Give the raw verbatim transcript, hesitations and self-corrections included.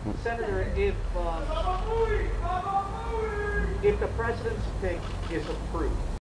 Senator, if uh, if the president's pick is approved,